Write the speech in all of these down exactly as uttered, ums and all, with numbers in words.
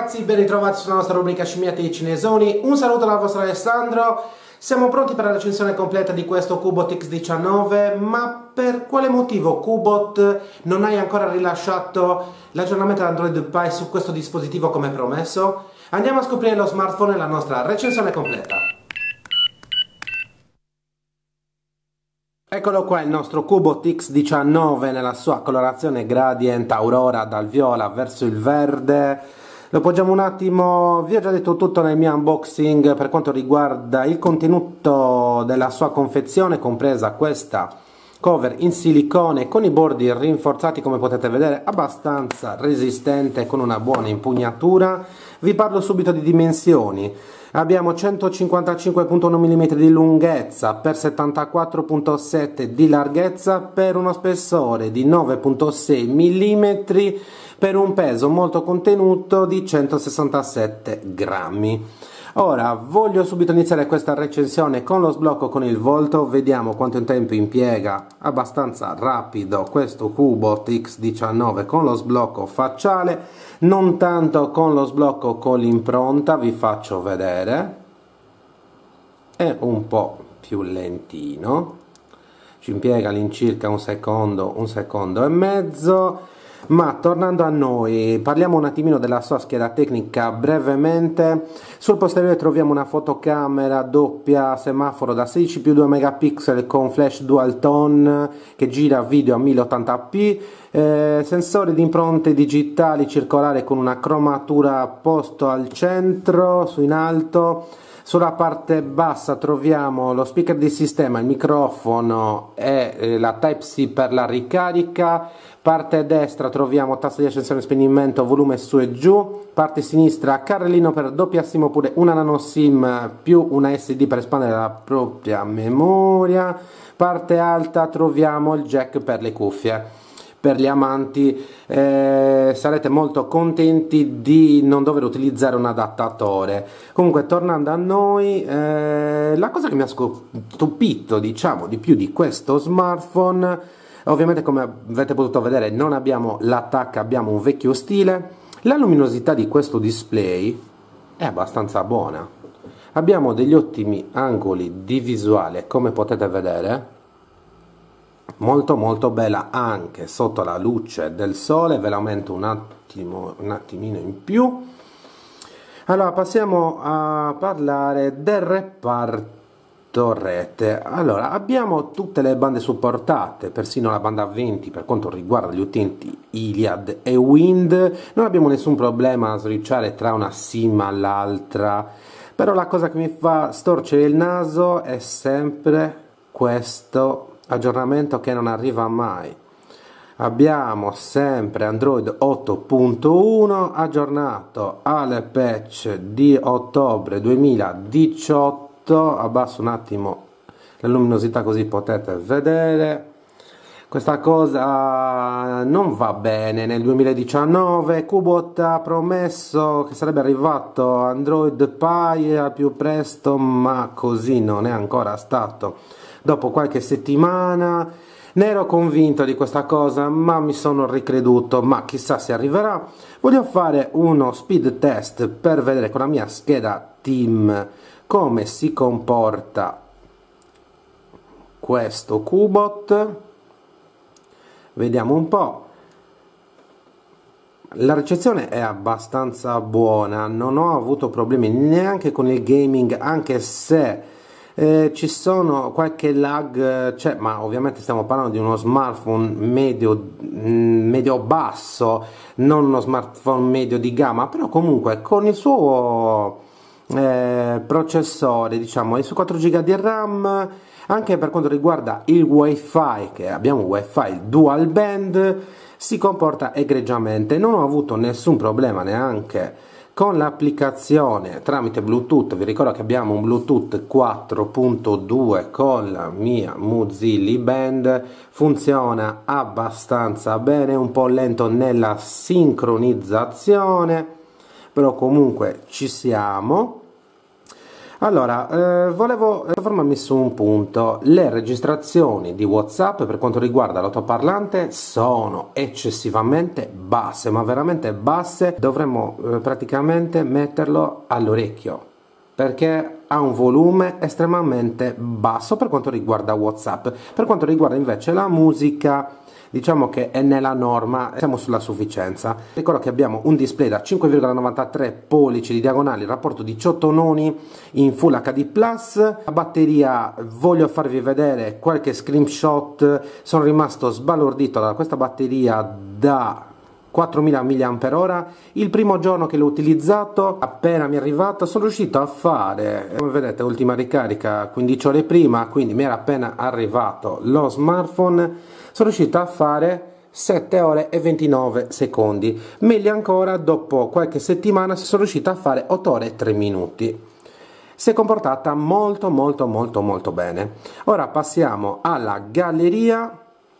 ragazzi, ben ritrovati sulla nostra rubrica Scimmiate e Cinesoni. Un saluto dal vostro Alessandro. Siamo pronti per la recensione completa di questo Cubot X diciannove, ma per quale motivo Cubot non hai ancora rilasciato l'aggiornamento Android Pie su questo dispositivo come promesso? Andiamo a scoprire lo smartphone e la nostra recensione completa. Eccolo qua il nostro Cubot X diciannove nella sua colorazione gradient aurora dal viola verso il verde. Lo poggiamo un attimo, vi ho già detto tutto nel mio unboxing per quanto riguarda il contenuto della sua confezione, compresa questa cover in silicone con i bordi rinforzati, come potete vedere abbastanza resistente con una buona impugnatura. Vi parlo subito di dimensioni. Abbiamo centocinquantacinque virgola uno millimetri di lunghezza per settantaquattro virgola sette di larghezza per uno spessore di nove virgola sei millimetri per un peso molto contenuto di centosessantasette grammi. Ora voglio subito iniziare questa recensione con lo sblocco con il volto. Vediamo quanto tempo impiega, abbastanza rapido, questo Cubot X diciannove con lo sblocco facciale, non tanto con lo sblocco con l'impronta. Vi faccio vedere, è un po' più lentino, ci impiega all'incirca un secondo, un secondo e mezzo. Ma tornando a noi, parliamo un attimino della sua scheda tecnica brevemente. Sul posteriore troviamo una fotocamera doppia semaforo da sedici più due megapixel con flash dual tone che gira video a mille ottanta p, eh, sensore di impronte digitali circolare con una cromatura posto al centro, su in alto. Sulla parte bassa troviamo lo speaker di sistema, il microfono e eh, la Type-C per la ricarica. Parte destra troviamo tasto di accensione e spegnimento, volume su e giù. Parte sinistra carrellino per doppia SIM oppure una nano SIM più una S D per espandere la propria memoria. Parte alta troviamo il jack per le cuffie. Per gli amanti eh, sarete molto contenti di non dover utilizzare un adattatore. Comunque, tornando a noi, eh, la cosa che mi ha stupito, diciamo, di più di questo smartphone, ovviamente come avete potuto vedere non abbiamo l'attacco, abbiamo un vecchio stile. La luminosità di questo display è abbastanza buona. Abbiamo degli ottimi angoli di visuale, come potete vedere. Molto molto bella anche sotto la luce del sole. Ve la aumento un attimo, un attimino in più. Allora passiamo a parlare del reparto rete. Allora abbiamo tutte le bande supportate, persino la banda venti per quanto riguarda gli utenti Iliad e Wind. Non abbiamo nessun problema a switchare tra una SIM all'altra, però la cosa che mi fa storcere il naso è sempre questo aggiornamento che non arriva mai. Abbiamo sempre Android otto punto uno aggiornato alle patch di ottobre duemiladiciotto. Abbasso un attimo la luminosità così potete vedere. Questa cosa non va bene nel duemiladiciannove. Cubot ha promesso che sarebbe arrivato Android Pie al più presto, ma così non è ancora stato. Dopo qualche settimana ne ero convinto di questa cosa, ma mi sono ricreduto, ma chissà se arriverà. Voglio fare uno speed test per vedere con la mia scheda Team come si comporta questo Cubot. Vediamo un po'. La ricezione è abbastanza buona, non ho avuto problemi neanche con il gaming, anche se Eh, ci sono qualche lag, cioè, ma ovviamente stiamo parlando di uno smartphone medio, medio basso, non uno smartphone medio di gamma, però comunque con il suo eh, processore, diciamo, e su quattro giga di RAM, anche per quanto riguarda il wifi, che abbiamo wifi dual band, si comporta egregiamente. Non ho avuto nessun problema neanche con l'applicazione tramite Bluetooth. Vi ricordo che abbiamo un Bluetooth quattro punto due con la mia Muzili Band, funziona abbastanza bene, un po' lento nella sincronizzazione, però comunque ci siamo. Allora, eh, volevo soffermarmi su un punto. Le registrazioni di WhatsApp per quanto riguarda l'autoparlante sono eccessivamente basse, ma veramente basse. Dovremmo eh, praticamente metterlo all'orecchio, perché ha un volume estremamente basso per quanto riguarda WhatsApp. Per quanto riguarda invece la musica, diciamo che è nella norma, siamo sulla sufficienza. Ricordo che abbiamo un display da cinque virgola novantatré pollici di diagonale, rapporto diciotto noni in Full H D plus. La batteria, voglio farvi vedere qualche screenshot. Sono rimasto sbalordito da questa batteria da quattromila milliamperi orari. Il primo giorno che l'ho utilizzato, appena mi è arrivato, sono riuscito a fare, come vedete, ultima ricarica quindici ore prima, quindi mi era appena arrivato lo smartphone, sono riuscito a fare sette ore e ventinove secondi. Meglio ancora, dopo qualche settimana sono riuscito a fare otto ore e tre minuti. Si è comportata molto molto molto molto bene. Ora passiamo alla galleria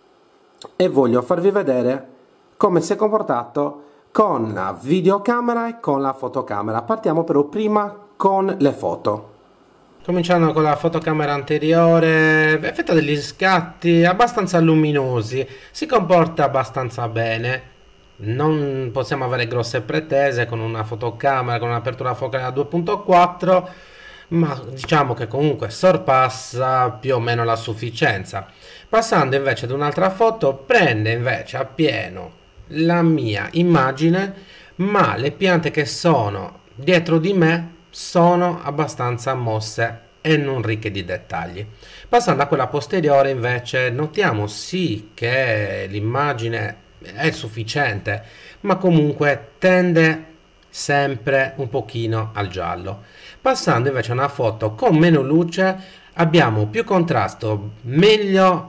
e voglio farvi vedere come si è comportato con la videocamera e con la fotocamera. Partiamo però prima con le foto. Cominciando con la fotocamera anteriore, effettua degli scatti abbastanza luminosi, si comporta abbastanza bene. Non possiamo avere grosse pretese con una fotocamera con un'apertura focale da due punto quattro, ma diciamo che comunque sorpassa più o meno la sufficienza. Passando invece ad un'altra foto, prende invece appieno la mia immagine, ma le piante che sono dietro di me sono abbastanza mosse e non ricche di dettagli. Passando a quella posteriore invece notiamo sì che l'immagine è sufficiente, ma comunque tende sempre un pochino al giallo. Passando invece a una foto con meno luce, abbiamo più contrasto, meglio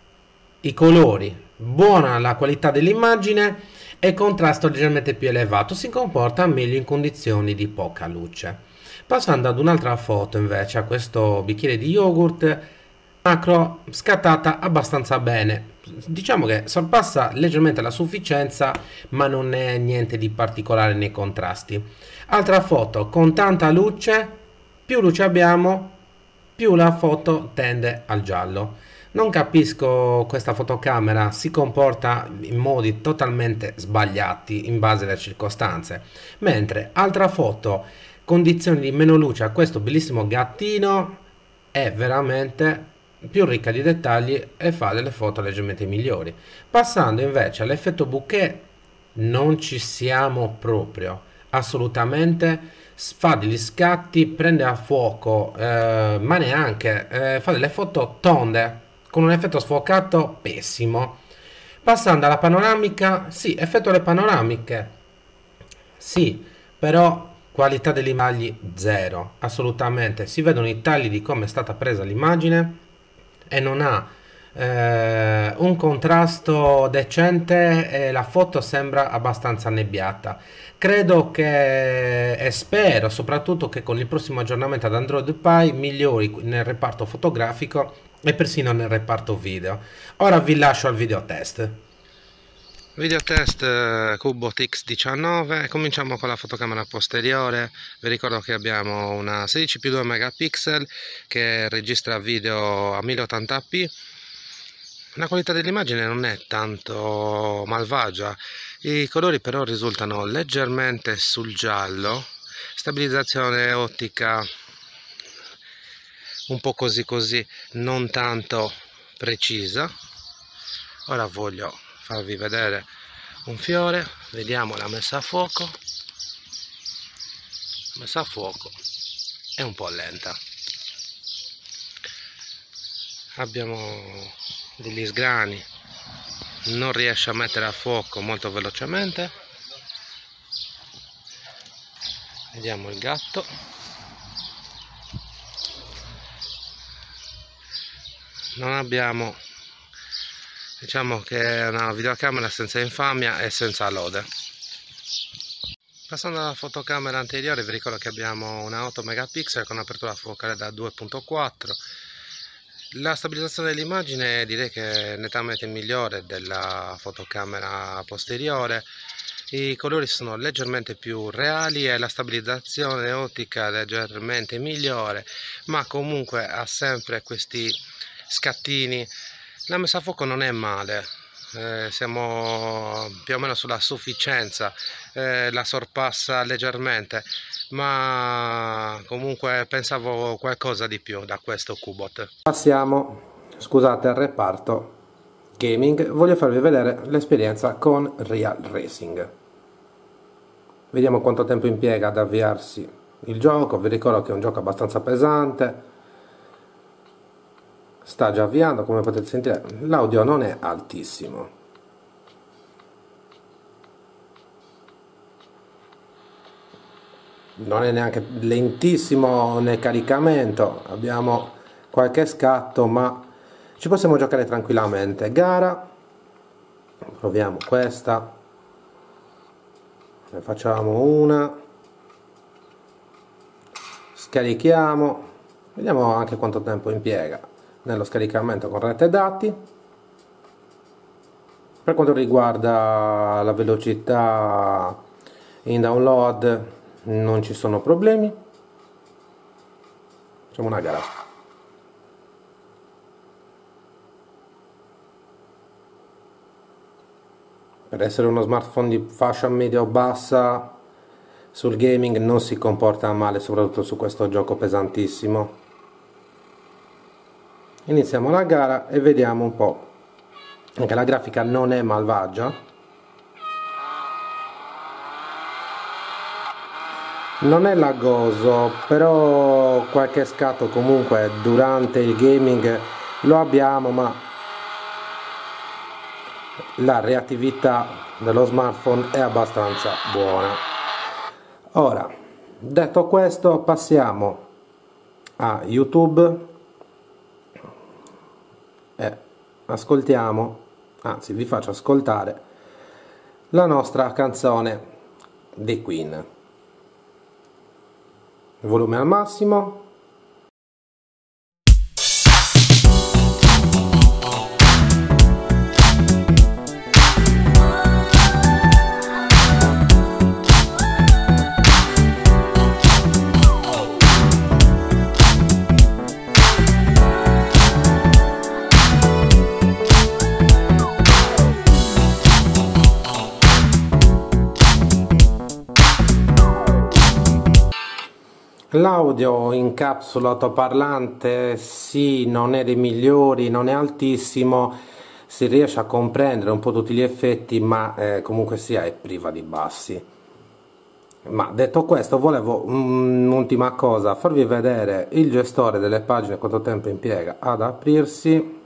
i colori, buona la qualità dell'immagine e contrasto leggermente più elevato, si comporta meglio in condizioni di poca luce. Passando ad un'altra foto invece, a questo bicchiere di yogurt, macro scattata abbastanza bene, diciamo che sorpassa leggermente la sufficienza, ma non è niente di particolare nei contrasti. Altra foto con tanta luce, più luce abbiamo, più la foto tende al giallo. Non capisco, questa fotocamera si comporta in modi totalmente sbagliati in base alle circostanze, mentre altra foto, condizioni di meno luce, a questo bellissimo gattino è veramente più ricca di dettagli e fa delle foto leggermente migliori. Passando invece all'effetto bokeh, non ci siamo proprio, assolutamente. Fa degli scatti, prende a fuoco, eh, ma neanche, eh, fa delle foto tonde con un effetto sfocato pessimo. Passando alla panoramica, sì, effettua le panoramiche, sì, però qualità delle immagini zero, assolutamente. Si vedono i tagli di come è stata presa l'immagine e non ha eh, un contrasto decente e la foto sembra abbastanza annebbiata. Credo che e spero soprattutto che con il prossimo aggiornamento ad Android Pie migliori nel reparto fotografico e persino nel reparto video. Ora vi lascio al video test. Video test eh, Cubot X diciannove, cominciamo con la fotocamera posteriore. Vi ricordo che abbiamo una sedici più due megapixel che registra video a mille ottanta p. La qualità dell'immagine non è tanto malvagia, i colori però risultano leggermente sul giallo, stabilizzazione ottica un po' così così, non tanto precisa. Ora voglio farvi vedere un fiore, vediamo la messa a fuoco. La messa a fuoco è un po' lenta, abbiamo degli sgrani, non riesce a mettere a fuoco molto velocemente. Vediamo il gatto, non abbiamo, diciamo che è una videocamera senza infamia e senza lode. Passando alla fotocamera anteriore, vi ricordo che abbiamo una otto megapixel con apertura focale da due punto quattro. La stabilizzazione dell'immagine direi che è nettamente migliore della fotocamera posteriore. i colori sono leggermente più reali e la stabilizzazione ottica leggermente migliore, ma comunque ha sempre questi scattini. La messa a fuoco non è male, eh, siamo più o meno sulla sufficienza, eh, la sorpassa leggermente, ma comunque pensavo qualcosa di più da questo Cubot. Passiamo, scusate, al reparto gaming. Voglio farvi vedere l'esperienza con Real Racing. Vediamo quanto tempo impiega ad avviarsi il gioco. Vi ricordo che è un gioco abbastanza pesante, sta già avviando, come potete sentire. L'audio non è altissimo, non è neanche lentissimo nel caricamento, abbiamo qualche scatto, ma ci possiamo giocare tranquillamente. Gara, proviamo questa, ne facciamo una, scarichiamo, vediamo anche quanto tempo impiega nello scaricamento con rete dati. Per quanto riguarda la velocità in download non ci sono problemi. Facciamo una gara. Per essere uno smartphone di fascia media o bassa, sul gaming non si comporta male, soprattutto su questo gioco pesantissimo. Iniziamo la gara e vediamo un po'. Anche la grafica non è malvagia. Non è laggoso, però qualche scatto comunque durante il gaming lo abbiamo, ma la reattività dello smartphone è abbastanza buona. Ora, detto questo, passiamo a YouTube e ascoltiamo, anzi vi faccio ascoltare la nostra canzone dei Queen. Volume al massimo. L'audio in capsula altoparlante sì, non è dei migliori, non è altissimo, si riesce a comprendere un po' tutti gli effetti, ma eh, comunque sia è priva di bassi. Ma detto questo, volevo un'ultima cosa, farvi vedere il gestore delle pagine, quanto tempo impiega ad aprirsi.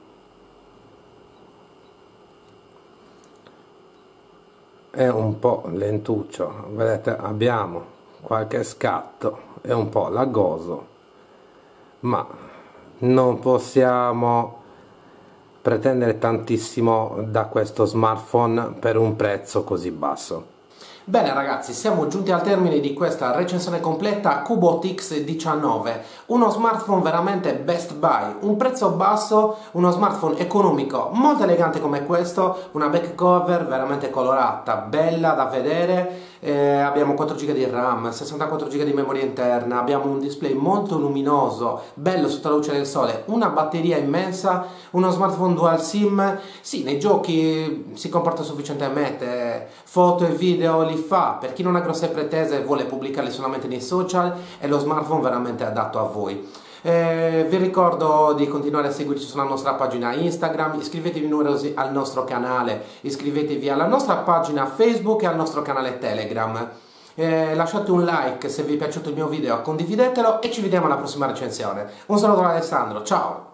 È un po' lentuccio, vedete, abbiamo qualche scatto, è un po' laggoso, ma non possiamo pretendere tantissimo da questo smartphone per un prezzo così basso. Bene ragazzi, siamo giunti al termine di questa recensione completa Cubot X diciannove, uno smartphone veramente best buy, un prezzo basso, uno smartphone economico, molto elegante come questo, una back cover veramente colorata, bella da vedere, eh, abbiamo quattro giga di RAM, sessantaquattro giga di memoria interna, abbiamo un display molto luminoso, bello sotto la luce del sole, una batteria immensa, uno smartphone dual sim, sì, nei giochi si comporta sufficientemente, foto e video li fa, per chi non ha grosse pretese e vuole pubblicarli solamente nei social è lo smartphone veramente adatto a voi. Eh, vi ricordo di continuare a seguirci sulla nostra pagina Instagram, iscrivetevi numerosi al nostro canale, iscrivetevi alla nostra pagina Facebook e al nostro canale Telegram. Eh, lasciate un like se vi è piaciuto il mio video, condividetelo e ci vediamo alla prossima recensione. Un saluto da Alessandro, ciao!